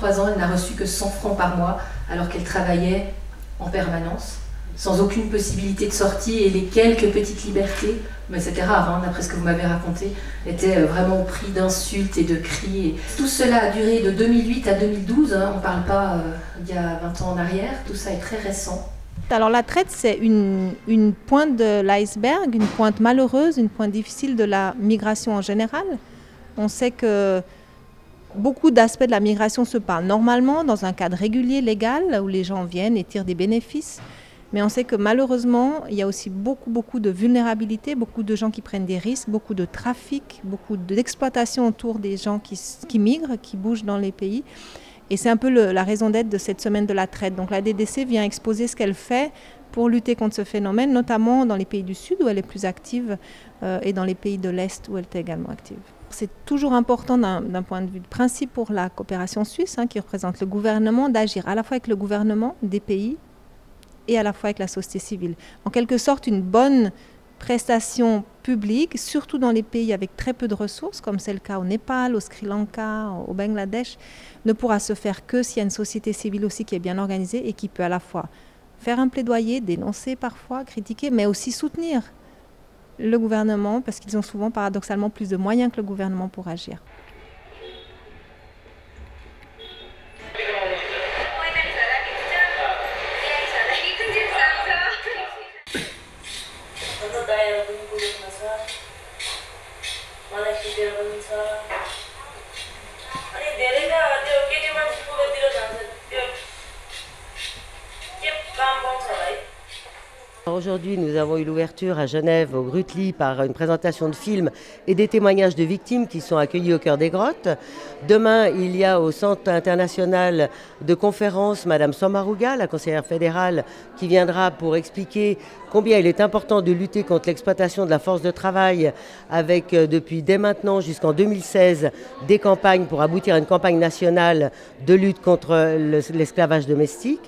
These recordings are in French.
23 ans, elle n'a reçu que 100 francs par mois alors qu'elle travaillait en permanence, sans aucune possibilité de sortie, et les quelques petites libertés, mais c'était rare, hein, d'après ce que vous m'avez raconté, étaient vraiment au prix d'insultes et de cris. Et tout cela a duré de 2008 à 2012, hein, on ne parle pas il y a 20 ans en arrière, tout ça est très récent. Alors la traite, c'est une pointe de l'iceberg, une pointe malheureuse, une pointe difficile de la migration en général. On sait que beaucoup d'aspects de la migration se parlent normalement dans un cadre régulier, légal, où les gens viennent et tirent des bénéfices. Mais on sait que malheureusement, il y a aussi beaucoup de vulnérabilité, beaucoup de gens qui prennent des risques, beaucoup de trafic, beaucoup d'exploitation autour des gens qui migrent, qui bougent dans les pays. Et c'est un peu la raison d'être de cette semaine de la traite. Donc la DDC vient exposer ce qu'elle fait pour lutter contre ce phénomène, notamment dans les pays du Sud où elle est plus active et dans les pays de l'Est où elle est également active. C'est toujours important d'un point de vue de principe pour la coopération suisse, hein, qui représente le gouvernement, d'agir à la fois avec le gouvernement des pays et à la fois avec la société civile. En quelque sorte, une bonne prestation publique, surtout dans les pays avec très peu de ressources, comme c'est le cas au Népal, au Sri Lanka, au Bangladesh, ne pourra se faire que s'il y a une société civile aussi qui est bien organisée et qui peut à la fois faire un plaidoyer, dénoncer parfois, critiquer, mais aussi soutenir le gouvernement, parce qu'ils ont souvent paradoxalement plus de moyens que le gouvernement pour agir. Aujourd'hui, nous avons eu l'ouverture à Genève, au Grutli, par une présentation de films et des témoignages de victimes qui sont accueillis au cœur des grottes. Demain, il y a au Centre international de conférences Madame Sommaruga, la conseillère fédérale, qui viendra pour expliquer combien il est important de lutter contre l'exploitation de la force de travail avec, depuis dès maintenant jusqu'en 2016, des campagnes pour aboutir à une campagne nationale de lutte contre l'esclavage domestique.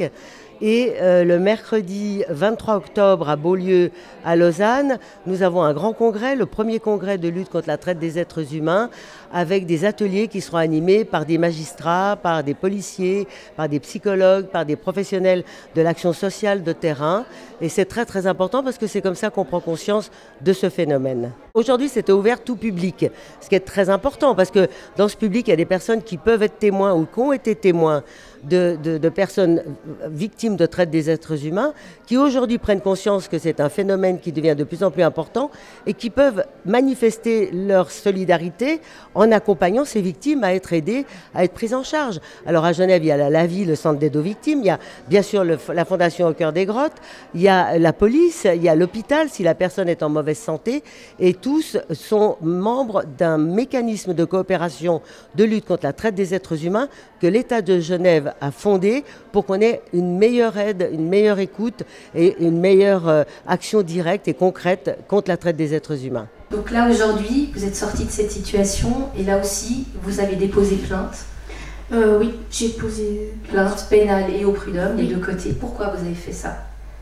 Et le mercredi 23 octobre à Beaulieu, à Lausanne, nous avons un grand congrès, le premier congrès de lutte contre la traite des êtres humains, avec des ateliers qui seront animés par des magistrats, par des policiers, par des psychologues, par des professionnels de l'action sociale de terrain. Et c'est très important parce que c'est comme ça qu'on prend conscience de ce phénomène. Aujourd'hui, c'était ouvert tout public, ce qui est très important parce que dans ce public, il y a des personnes qui peuvent être témoins ou qui ont été témoins de personnes victimes de traite des êtres humains, qui aujourd'hui prennent conscience que c'est un phénomène qui devient de plus en plus important et qui peuvent manifester leur solidarité en accompagnant ces victimes à être aidées, à être prises en charge. Alors à Genève, il y a la LAVI, le centre d'aide aux victimes, il y a bien sûr la Fondation au cœur des grottes, il y a la police, il y a l'hôpital si la personne est en mauvaise santé, et tous sont membres d'un mécanisme de coopération de lutte contre la traite des êtres humains que l'État de Genève a fondé pour qu'on ait une meilleure aide, une meilleure écoute et une meilleure action directe et concrète contre la traite des êtres humains. Donc là aujourd'hui, vous êtes sorti de cette situation et là aussi, vous avez déposé plainte. Oui, j'ai posé plainte pénale et au prud'homme, les deux côtés. Pourquoi vous avez fait ça?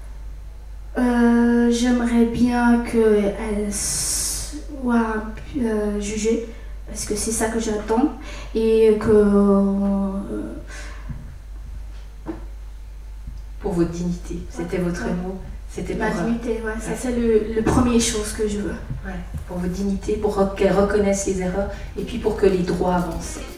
J'aimerais bien qu'elle soit jugée, parce que c'est ça que j'attends, et que... Pour votre dignité, c'était votre mot. C'était ma dignité, ouais. Ça c'est le première chose que je veux. Ouais, pour votre dignité, pour qu'elle reconnaisse les erreurs et puis pour que les droits avancent.